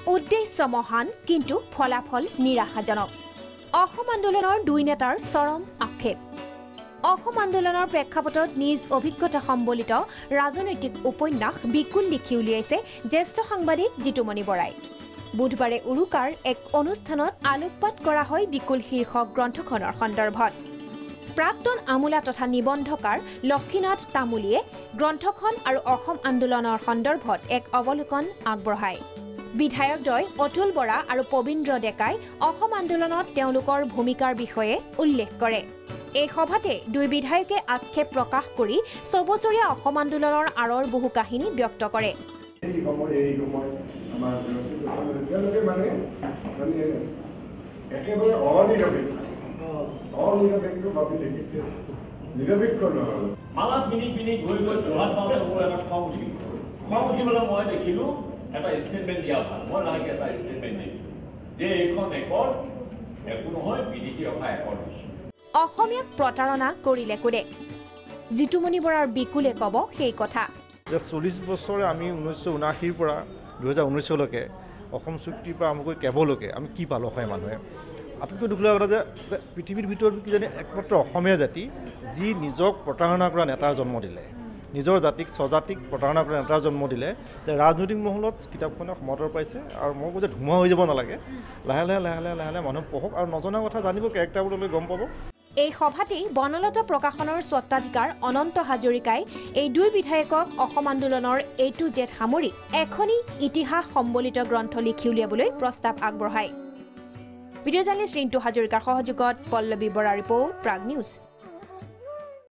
উদ্দেশ্য মহান কিন্তু ফলাফল নিৰাশাজনক অসম আন্দোলনৰ দুই নেতাৰ চৰম আক্ষেপ অসম আন্দোলনৰ প্ৰেক্ষাপটত নিজ অভিজ্ঞতা সম্বলিত ৰাজনৈতিক উপন্যাস বিকুল লিখি উলিয়াইছে জ্যেষ্ঠ সাংবাদিক জিতুমণি বৰাই বুধবাৰে উৰুকাৰ এক অনুষ্ঠানত আলোকপাত কৰা হয় বিকুল শীৰ্ষক গ্ৰন্থখনৰ সন্দৰ্ভত প্ৰাক্তন আমোলা তথা নিবন্ধকাৰ লক্ষীনাথ তামুলীয়ে গ্ৰন্থখন আৰু অসম আন্দোলনৰ সন্দৰ্ভত এক অৱলোকন আগবঢ়ায় বিধায়কদ্বয় অতুল বৰা আৰু পবিন্দ্ৰ ডেকাই অসম আন্দোলনত তেওঁলোকৰ ভূমিকাৰ বিষয়ে উল্লেখ কৰে এই সভাতে দুই বিধায়কে আক্ষেপ প্ৰকাশ কৰি ৬ বছৰীয়া অসম আন্দোলনৰ আঁৰৰ বহু কাহিনী ব্যক্ত কৰে এটা স্টেটমেন্ট দিয়া ভাল মই লাগে এটা স্টেটমেন্ট দিম যে এইখন একৰ্ড একো নহয় বিদেশী ৰখা একৰ্ড অসমীয়াক প্ৰতাৰণা কৰিলে কোনে জিতুমণি বৰাৰ বিকুলে ক'ব সেই কথা যে 40 বছৰে আমি 1979 পৰা 2019 লৈকে অসম চুক্তিৰ পৰা আৰম্ভ কৰি কেৱলকে আমি কি পালোঁ অসমীয়া মানুহে আটাইতকৈ দুখ লগা কথা যে পৃথিৱীৰ ভিতৰত কিজানি একমাত্ৰ অসমীয়া জাতি যি নিজক প্ৰতাৰণা কৰা নেতাৰ জন্ম দিলে নিজৰ জাতিক স্বজাতিক প্ৰতাৰণা কৰা নেতাৰ জন্ম দিলে যে ৰাজনৈতিক মহলত কিতাপখনে সমাদৰ পাইছে আৰু মই কৈছে ধুমা হৈ যাব নালাগে লাহে লাহে মানুহ পঢ়ক আৰু নজনা কথা জানিব কেৰেক্টাৰবোৰলৈ গম পাব এই সভাতেই বনলতা প্ৰকাশনৰ স্বত্বাধিকাৰ অনন্ত হাজৰিকাই এই দুই বিধায়কক অসম আন্দোলনৰ A to Z সামৰি এখনি ইতিহাস সম্বলিত গ্ৰন্থ লিখি উলিয়াবলৈ প্ৰস্তাৱ আগবঢ়ায় ভিডিঅ' জাৰ্নেলিষ্ট ৰিণ্টু হাজৰিকাৰ সহযোগত পল্লৱী বৰা ৰিপৰ্ট প্ৰাগ নিউজ